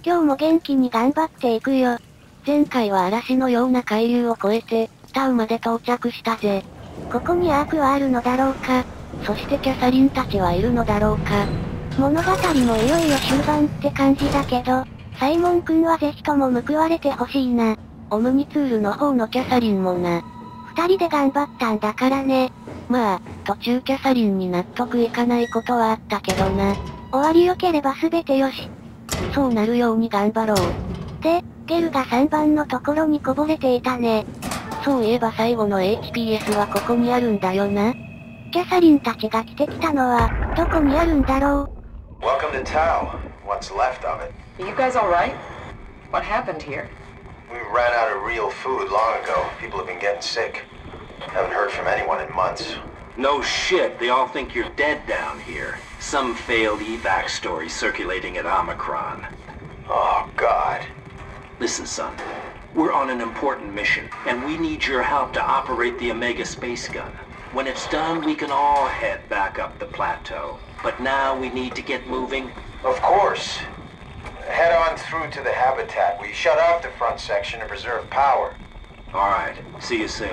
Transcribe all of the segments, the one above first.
今日も元気に頑張っていくよ。 前回は嵐のような海流を越えて、タウまで到着したぜ。 ここにアークはあるのだろうか。 そしてキャサリンたちはいるのだろうか。 物語もいよいよ終盤って感じだけど、サイモン君はぜひとも報われてほしいな。 オムニツールの方のキャサリンもな。 二人で頑張ったんだからね。 まあ、途中キャサリンに納得いかないことはあったけどな。 終わり良ければ全てよし。 そうなるように頑張ろう。 で、ゲルが3番のところにこぼれていたね。 そういえば最後の HPS はここにあるんだよな。 キャサリンたちが来てきたのは、どこにあるんだろう。 Welcome to Tau. What's left of it. Are you guys alright? What happened here? We ran out of real food long ago. People have been getting sick. Haven't heard from anyone in months. No shit, they all think you're dead down here. Some failed evac story circulating at Omicron. Oh, God. Listen, son. We're on an important mission, and we need your help to operate the Omega space gun. When it's done, we can all head back up the plateau. But now we need to get moving. Of course. Head on through to the habitat. We shut off the front section to preserve power. Alright, see you soon.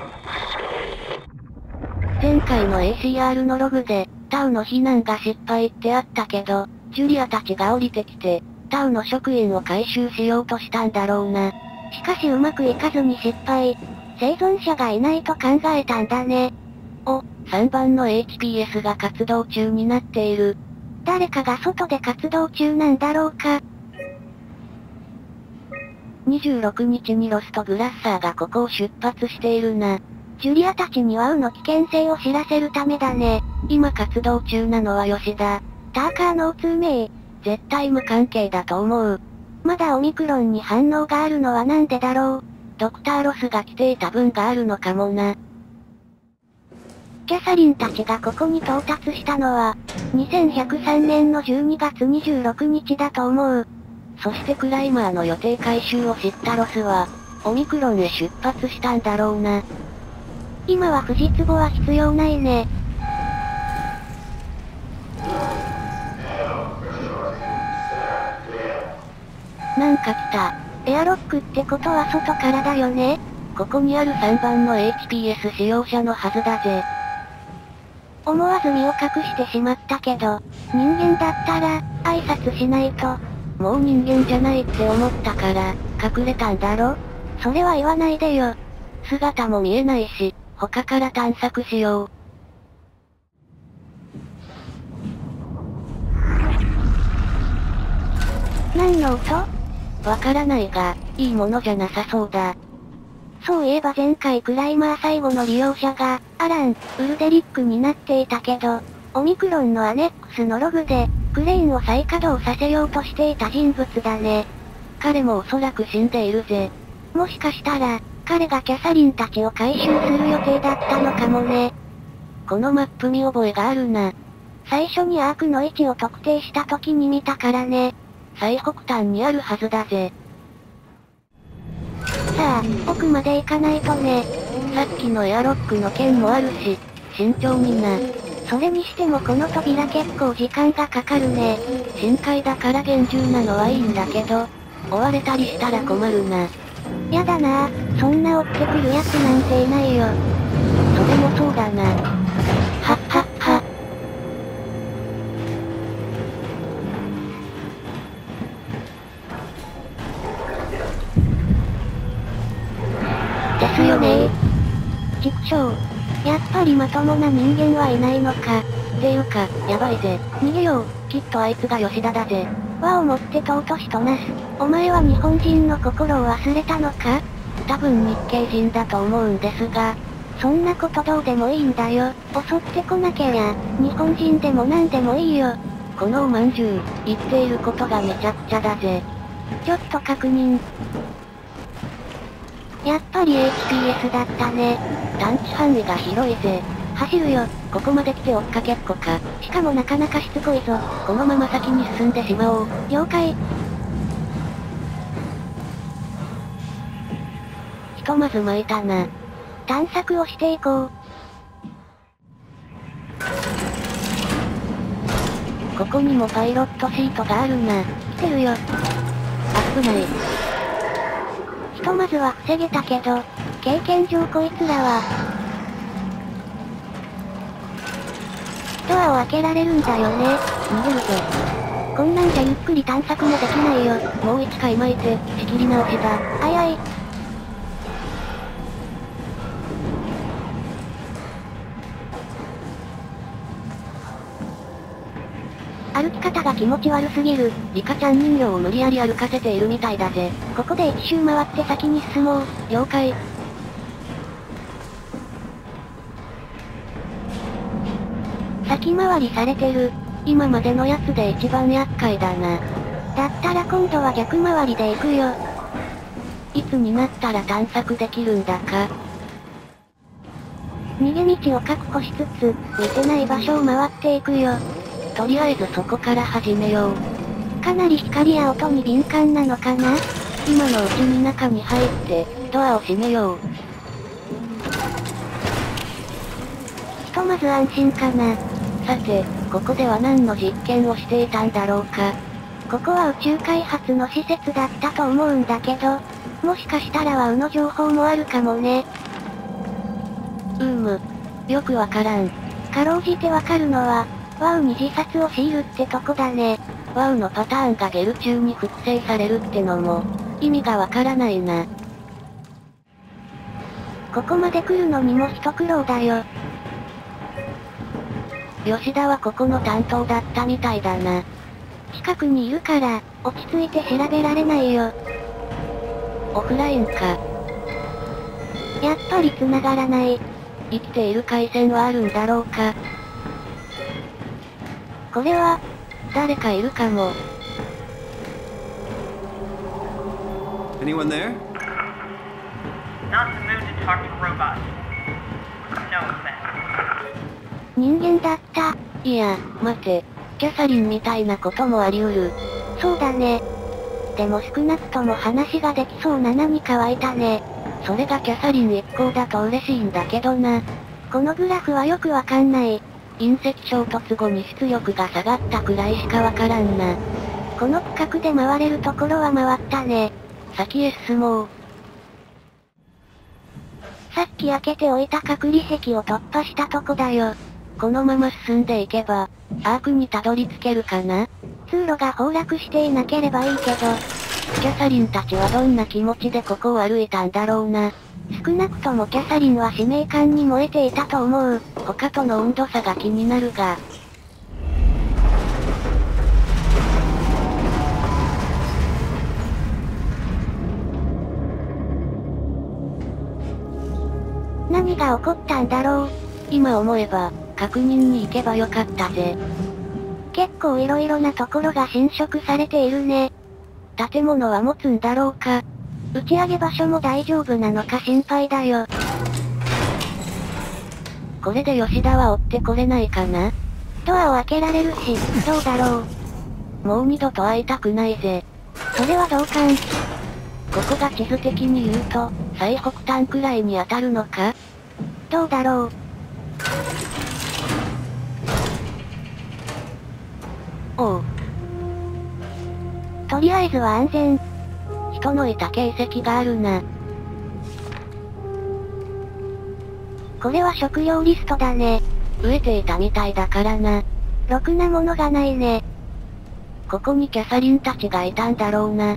前回の ACR のログで、タウの避難が失敗ってあったけど、ジュリアたちが降りてきて、タウの職員を回収しようとしたんだろうな。 しかしうまくいかずに失敗。生存者がいないと考えたんだね。 お、3番の HPS が活動中になっている。 誰かが外で活動中なんだろうか。 26日にロストグラッサーがここを出発しているな。 ジュリアたちにはウの危険性を知らせるためだね。 今活動中なのは吉田。 ターカーの通名。 絶対無関係だと思う。 まだオミクロンに反応があるのはなんでだろう。 ドクターロスが来ていた分があるのかもな。 キャサリンたちがここに到達したのは、2103年の12月26日だと思う。 そしてクライマーの予定回収を知ったロスは、オミクロンへ出発したんだろうな。 今はフジツボは必要ないね。 なんか来た。 エアロックってことは外からだよね。 ここにある3番の HPS 使用者のはずだぜ。 思わず身を隠してしまったけど、人間だったら、挨拶しないと。 もう人間じゃないって思ったから、隠れたんだろ？ それは言わないでよ。 姿も見えないし、他から探索しよう。 何の音？ わからないが、いいものじゃなさそうだ。 そういえば前回クライマー最後の利用者が、アラン・ウルデリックになっていたけど、オミクロンのアネックスのログで、クレーンを再稼働させようとしていた人物だね。 彼もおそらく死んでいるぜ。 もしかしたら、彼がキャサリンたちを回収する予定だったのかもね。 このマップ見覚えがあるな。 最初にアークの位置を特定した時に見たからね。 最北端にあるはずだぜ。 さあ、奥まで行かないとね。 さっきのエアロックの剣もあるし、慎重にな。 それにしてもこの扉結構時間がかかるね。 深海だから厳重なのはいいんだけど、追われたりしたら困るな。 やだなぁ、そんな追ってくるやつなんていないよ。 それもそうだな。はっはっは。 ですよねー。畜生。やっぱりまともな人間はいないのか。 っていうか、やばいぜ。 逃げよう。 きっとあいつが吉田だぜ。 和をもって尊しとなす。お前は日本人の心を忘れたのか？ 多分日系人だと思うんですが。 そんなことどうでもいいんだよ。襲ってこなけりゃ、日本人でも何でもいいよ。 このおまんじゅう、言っていることがめちゃくちゃだぜ。 ちょっと確認。やっぱり HPS だったね。 探知範囲が広いぜ。 走るよ。 ここまで来て追っかけっこか。 しかもなかなかしつこいぞ。 このまま先に進んでしまおう。 了解。 ひとまず巻いたな。 探索をしていこう。 ここにもパイロットシートがあるな。 来てるよ。 あっ危ない。ひとまずは防げたけど、経験上こいつらは、ドアを開けられるんだよね。逃げるぞ。こんなんじゃゆっくり探索もできないよ。 もう1回巻いて、仕切り直しだ。 あいあい。歩き方が気持ち悪すぎる。 リカちゃん人形を無理やり歩かせているみたいだぜ。 ここで一周回って先に進もう。 了解。 先回りされてる。 今までのやつで一番厄介だな。 だったら今度は逆回りで行くよ。 いつになったら探索できるんだか。 逃げ道を確保しつつ、見てない場所を回っていくよ。 とりあえずそこから始めよう。 かなり光や音に敏感なのかな？ 今のうちに中に入って、ドアを閉めよう。 ひとまず安心かな。 さて、ここでは何の実験をしていたんだろうか。 ここは宇宙開発の施設だったと思うんだけど、もしかしたらワウの情報もあるかもね。 よくわからん。 かろうじてわかるのは、ワウに自殺を強いるってとこだね。 ワウのパターンがゲル中に複製されるってのも、意味がわからないな。 ここまで来るのにも一苦労だよ。 吉田はここの担当だったみたいだな。 近くにいるから、落ち着いて調べられないよ。 オフラインか。 やっぱり繋がらない。 生きている回線はあるんだろうか。 これは、 誰かいるかも。 Anyone there? Not in the mood to talk to robots. No offense. 人間だった。 いや、待て。キャサリンみたいなこともあり得る。 そうだね。でも少なくとも話ができそうな何かはいたね。 それがキャサリン一行だと嬉しいんだけどな。 このグラフはよくわかんない。 隕石衝突後に出力が下がったくらいしかわからんな。 この区画で回れるところは回ったね。 先へ進もう。 さっき開けておいた隔離壁を突破したとこだよ。 このまま進んでいけば、アークにたどり着けるかな？ 通路が崩落していなければいいけど。 キャサリンたちはどんな気持ちでここを歩いたんだろうな。 少なくともキャサリンは使命感に燃えていたと思う。 他との温度差が気になるが。 何が起こったんだろう。 今思えば、確認に行けばよかったぜ。 結構色々なところが侵食されているね。 建物は持つんだろうか。 打ち上げ場所も大丈夫なのか心配だよ。 これで吉田は追ってこれないかな？ ドアを開けられるし、どうだろう。 もう二度と会いたくないぜ。 それは同感。 ここが地図的に言うと、最北端くらいに当たるのか？ どうだろう。 おう。 とりあえずは安全。 人のいた形跡があるな。 これは食料リストだね。 飢えていたみたいだからな。 ろくなものがないね。 ここにキャサリンたちがいたんだろうな。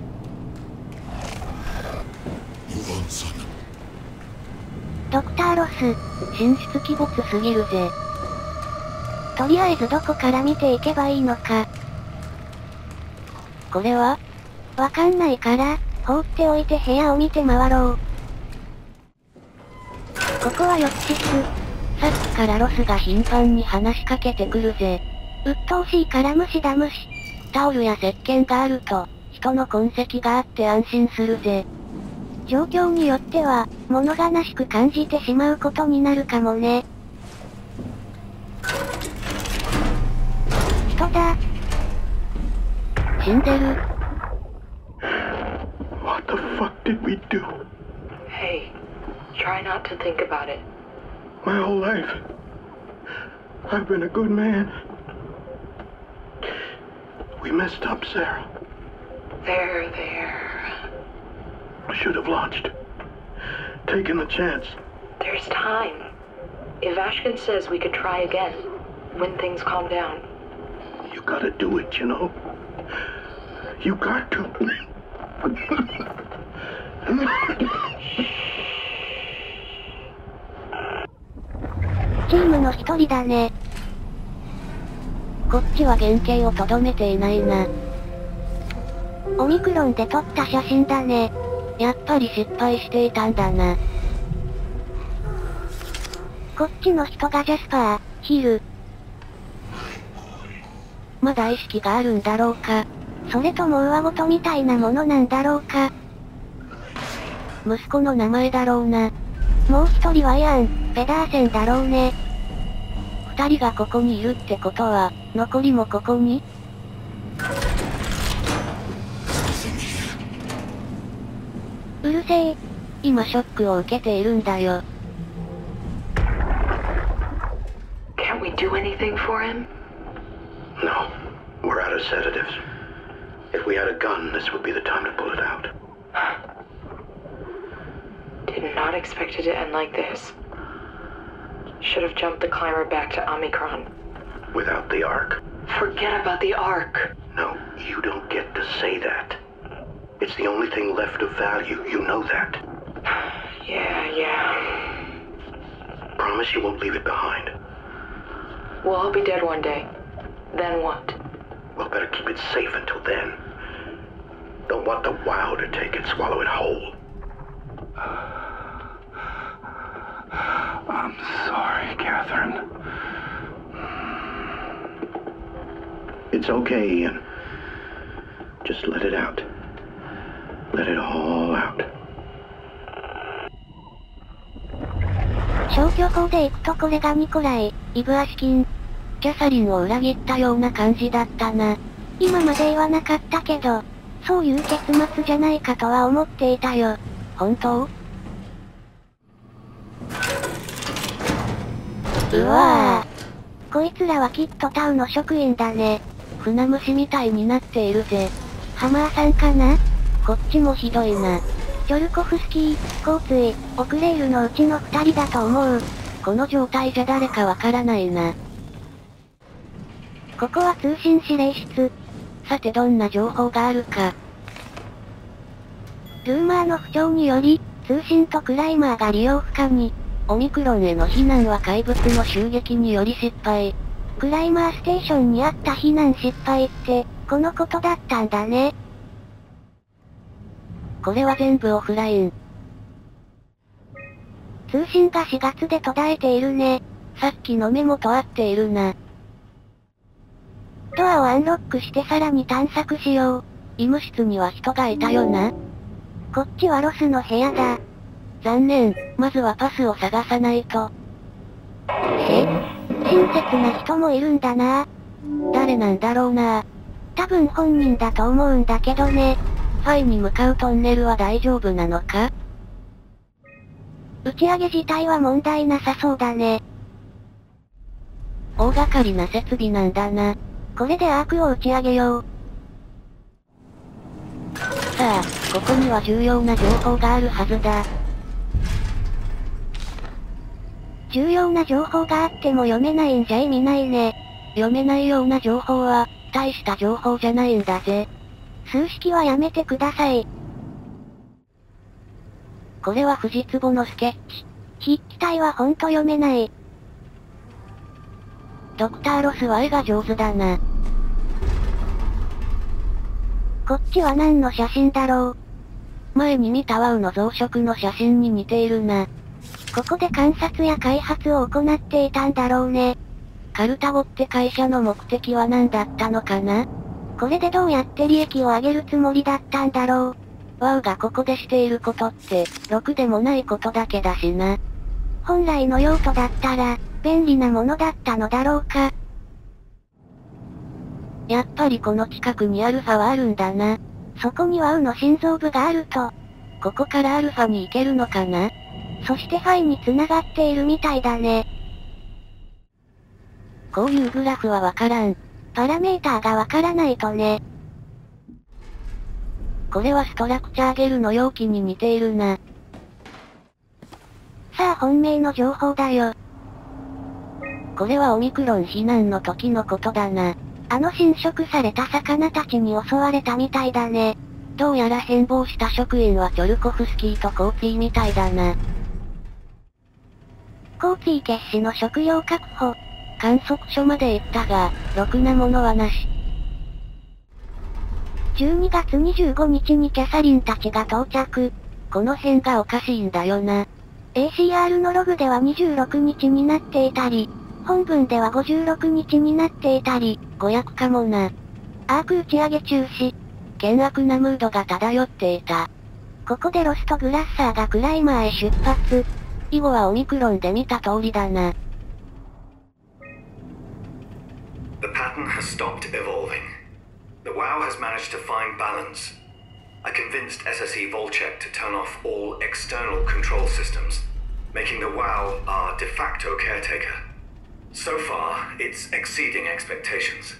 ドクターロス。 神出鬼没すぎるぜ。 とりあえずどこから見ていけばいいのか。 これは？ わかんないから、放っておいて部屋を見て回ろう。ここは抑止室。 さっきからロスが頻繁に話しかけてくるぜ。 鬱陶しいから無視だ無視。 タオルや石鹸があると、人の痕跡があって安心するぜ。 状況によっては、物悲しく感じてしまうことになるかもね。人だ。 死んでる。 What the fuck did we do? Hey, try not to think about it. My whole life, I've been a good man. We messed up, Sarah. There. I should have launched. Taken the chance. There's time. If Ashkin says we could try again, when things calm down. You gotta do it, you know. You got to. チームの一人だね。 こっちは原型をとどめていないな。 オミクロンで撮った写真だね。 やっぱり失敗していたんだな。 こっちの人がジャスパー、ヒル。 まだ意識があるんだろうか。 それとも上ごとみたいなものなんだろうか。 息子の名前だろうな。 もう一人はイアン・ペダーセンだろうね。 二人がここにいるってことは、残りもここに？ うるせえ。 今ショックを受けているんだよ。 Can't we do anything for him? No. We're out of sedatives. If we had a gun, this would be the time to pull it out. Did not expect it to end like this. Should have jumped the climber back to Omicron. Without the Ark. Forget about the Ark. No, you don't get to say that. It's the only thing left of value, you know that. Yeah. Promise you won't leave it behind. We'll all be dead one day. Then what? We'll better keep it safe until then. Don't want the WoW to take it, swallow it whole. I'm sorry, Catherine. It's okay, Ian. Just let it out. Let it all out. 消去法で行くとこれがニコライ、イブアシキン。 キャサリンを裏切ったような感じだったな。 今まで言わなかったけど、そういう結末じゃないかとは思っていたよ。 本当？うわぁ。 こいつらはきっとタウの職員だね。 船虫みたいになっているぜ。 ハマーさんかな？ こっちもひどいな。 チョルコフスキー、交通、オクレイルのうちの2人だと思う。 この状態じゃ誰かわからないな。 ここは通信指令室。 さてどんな情報があるか。 ルーマーの不調により、通信とクライマーが利用不可に。 オミクロンへの避難は怪物の襲撃により失敗。 クライマーステーションにあった避難失敗って、このことだったんだね。 これは全部オフライン。 通信が4月で途絶えているね。 さっきのメモと合っているな。 ドアをアンロックしてさらに探索しよう。 医務室には人がいたよな。 こっちはロスの部屋だ。 残念、まずはパスを探さないと。 親切な人もいるんだな。 誰なんだろうな。 多分本人だと思うんだけどね。 ファイに向かうトンネルは大丈夫なのか？ 打ち上げ自体は問題なさそうだね。 大掛かりな設備なんだな。 これでアークを打ち上げよう。 さあ、ここには重要な情報があるはずだ。 重要な情報があっても読めないんじゃ意味ないね。 読めないような情報は、大した情報じゃないんだぜ。 数式はやめてください。 これは藤壺のスケッチ。 筆記体はほんと読めない。 ドクターロスは絵が上手だな。 こっちは何の写真だろう。 前に見たワウの増殖の写真に似ているな。 ここで観察や開発を行っていたんだろうね。 カルタゴって会社の目的は何だったのかな？ これでどうやって利益を上げるつもりだったんだろう。ワウがここでしていることって、ろくでもないことだけだしな。 本来の用途だったら、便利なものだったのだろうか。 やっぱりこの近くにアルファはあるんだな。 そこにワウの心臓部があると。 ここからアルファに行けるのかな？ そしてファイに繋がっているみたいだね。 こういうグラフはわからん。 パラメーターがわからないとね。 これはストラクチャーゲルの容器に似ているな。 さあ本命の情報だよ。 これはオミクロン避難の時のことだな。 侵食された魚たちに襲われたみたいだね。 どうやら変貌した職員はチョルコフスキーとコーティみたいだな。 コーティ決死の食料確保。 観測所まで行ったが、ろくなものはなし。 12月25日にキャサリンたちが到着。 この辺がおかしいんだよな。 ACR のログでは26日になっていたり、本文では56日になっていたり、 誤訳かもな。 アーク打ち上げ中止。 険悪なムードが漂っていた。 ここでロストグラッサーがクライマーへ出発。 以後はオミクロンで見た通りだな。 The pattern has stopped evolving. The WoW has managed to find balance. I convinced SSE Volcheck to turn off all external control systems, making the WoW our de facto caretaker. So far, it's exceeding expectations.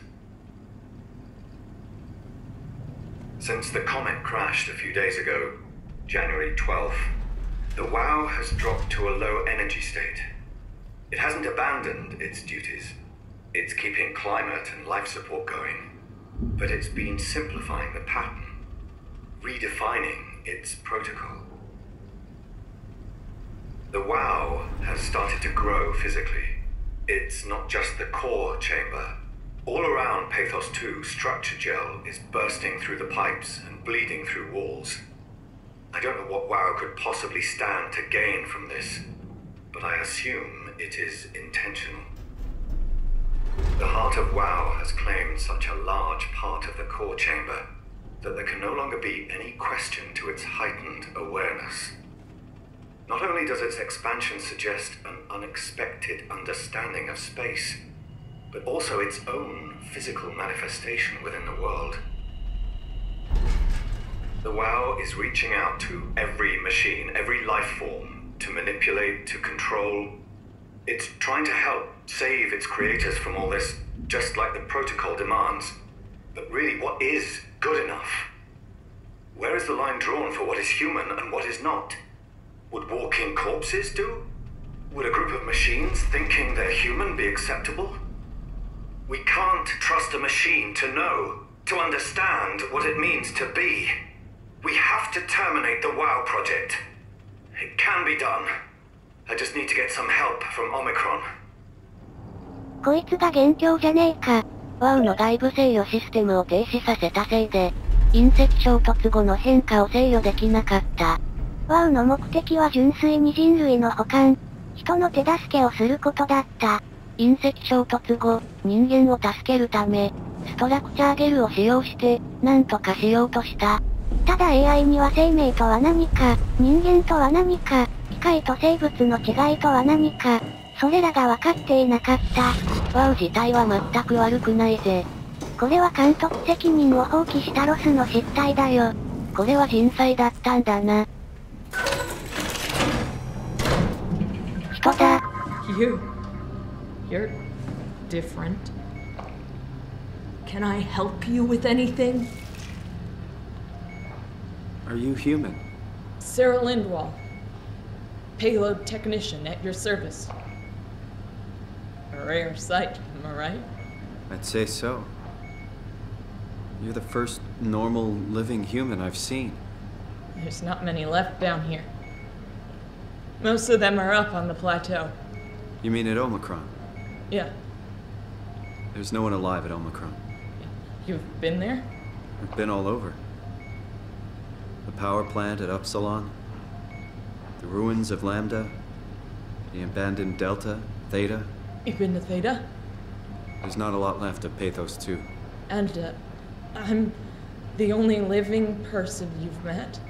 Since the comet crashed a few days ago, January 12th, the WoW has dropped to a low energy state. It hasn't abandoned its duties. It's keeping climate and life support going, but it's been simplifying the pattern, redefining its protocol. The WoW has started to grow physically. It's not just the core chamber. All around Pathos 2, structure gel is bursting through the pipes and bleeding through walls. I don't know what WoW could possibly stand to gain from this, but I assume it is intentional. The heart of WoW has claimed such a large part of the core chamber that there can no longer be any question to its heightened awareness. Not only does its expansion suggest an unexpected understanding of space, but also its own physical manifestation within the world. The WoW is reaching out to every machine, every life form, to manipulate, to control. It's trying to help save its creators from all this, just like the protocol demands. But really, what is good enough? Where is the line drawn for what is human and what is not? Would walking corpses do? Would a group of machines thinking they're human be acceptable? We can't trust a machine to know, to understand what it means to be. We have to terminate the WoW project. It can be done. I just need to get some help from Omicron. こいつが元凶じゃねえか。 WoW の外部制御システムを停止させたせいで、隕石衝突後の変化を制御できなかった。 WoW の目的は純粋に人類の補完、人の手助けをすることだった。 隕石衝突後、人間を助けるため、ストラクチャーゲルを使用して、なんとかしようとした。 ただ AI には生命とは何か、人間とは何か、機械と生物の違いとは何か、それらが分かっていなかった。 WoW 自体は全く悪くないぜ。 これは監督責任を放棄したロスの失態だよ。 これは人災だったんだな。 人だ。 You're different. Can I help you with anything? Are you human? Sarah Lindwall. Payload technician at your service. A rare sight, am I right? I'd say so. You're the first normal living human I've seen. There's not many left down here. Most of them are up on the plateau. You mean at Omicron? Yeah. There's no one alive at Omicron. You've been there? I've been all over. The power plant at Upsilon, the ruins of Lambda, the abandoned Delta, Theta. You've been to Theta? There's not a lot left of Pathos 2. And, I'm the only living person you've met?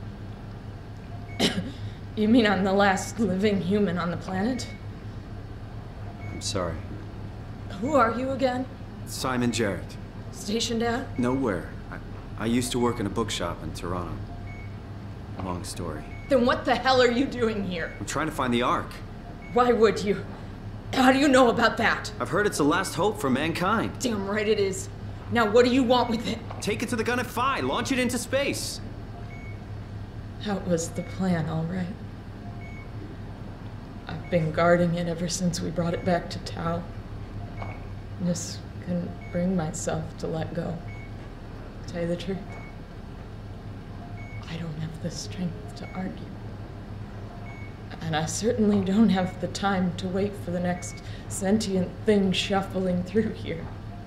You mean I'm the last living human on the planet? I'm sorry. Who are you again? Simon Jarrett. Stationed at? Nowhere. I used to work in a bookshop in Toronto. Long story. Then what the hell are you doing here? I'm trying to find the Ark. Why would you? How do you know about that? I've heard it's the last hope for mankind. Damn right it is. Now what do you want with it? Take it to the gun at Phi. Launch it into space. That was the plan, all right. I've been guarding it ever since we brought it back to Tau. Just couldn't bring myself to let go. To tell you the truth, I don't have the strength to argue. And I certainly don't have the time to wait for the next sentient thing shuffling through here.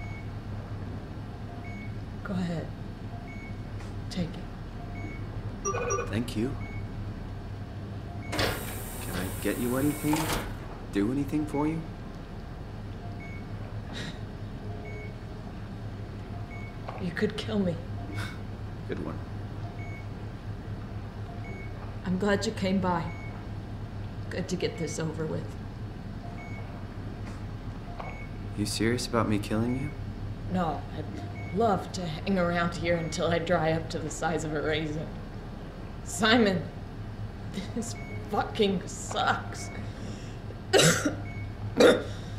Go ahead. Take it. Thank you. Can I get you anything? Do anything for you? You could kill me. Good one. I'm glad you came by. Good to get this over with. You serious about me killing you? No, I'd love to hang around here until I dry up to the size of a raisin. Simon, this fucking sucks. I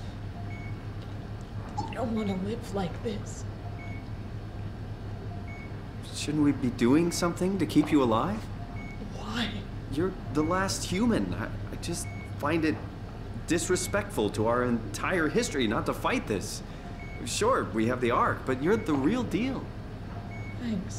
don't want to live like this. Shouldn't we be doing something to keep you alive? Why? You're the last human. I just find it disrespectful to our entire history not to fight this. Sure, we have the Ark, but you're the real deal. Thanks.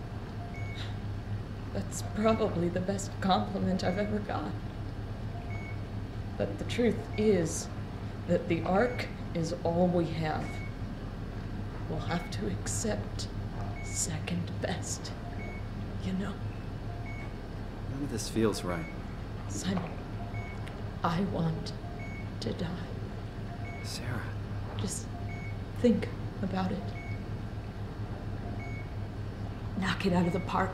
That's probably the best compliment I've ever got. But the truth is that the Ark is all we have. We'll have to accept second best, you know? None of this feels right. Simon, I want to die. Sarah. Just think about it. Knock it out of the park.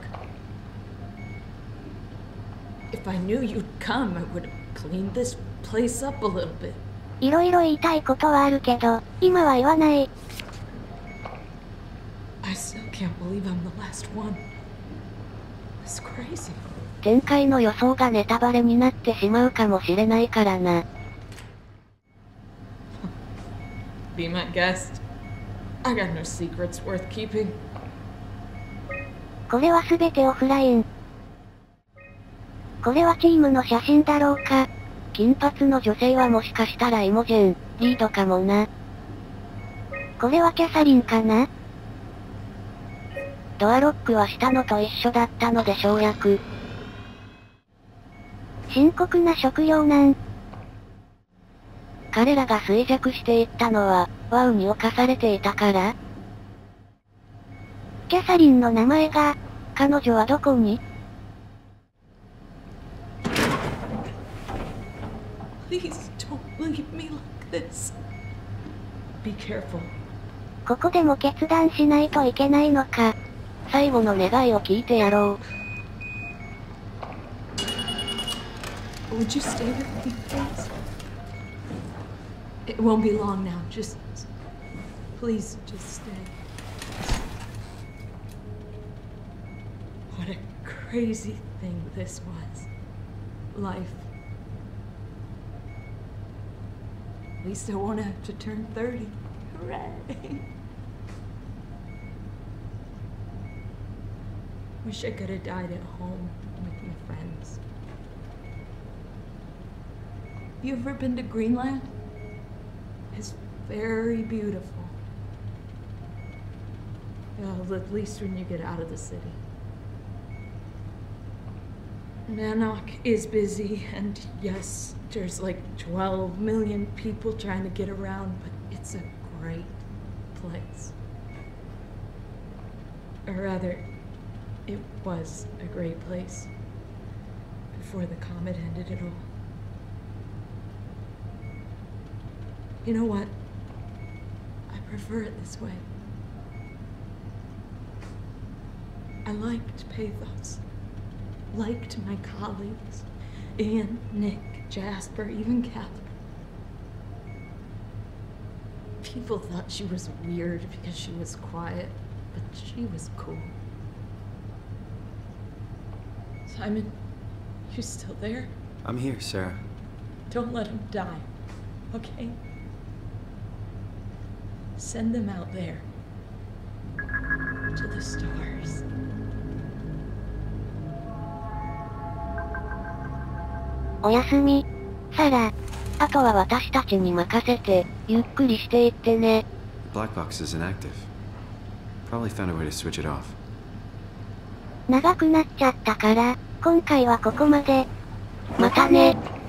If I knew you'd come, I would have cleaned this place up a little bit. いろいろ言いたいことはあるけど、今は言わない。 I still can't believe I'm the last one. It's crazy. 前回の予想がネタバレになってしまうかもしれないからな。 Be my guest. I got no secrets worth keeping. これはすべてオフライン。これはチームの写真だろうか。 金髪の女性はもしかしたらイモジェン、リードかもな。 これはキャサリンかな。 ドアロックは下のと一緒だったので省略。 深刻な食糧難。 彼らが衰弱していったのは、ワウに侵されていたから？ キャサリンの名前が、 彼女はどこに？ Please don't leave me like this. Be careful. ここでも決断しないといけないのか。 最後の願いを聞いてやろう。Would you stay with me, please? It won't be long now. Please, just stay. What a crazy thing this was. Life. At least I won't have to turn 30. Hooray! Wish I could have died at home with my friends. You ever been to Greenland? It's very beautiful. Well, at least when you get out of the city. Nanook is busy, and yes, there's like 12 million people trying to get around, but it's a great place. Or rather, it was a great place before the comet ended it all. You know what? I prefer it this way. I liked Pathos. Liked my colleagues. Ian, Nick, Jasper, even Catherine. People thought she was weird because she was quiet, but she was cool. Simon, you still there? I'm here, Sarah. Don't let him die, okay? Send them out there. to the stars. おやすみ、サラ。あとは私たちに任せて、ゆっくりしていってね。 The black box is inactive. Probably found a way to switch it off. 長くなっちゃったから、今回はここまで。 またね。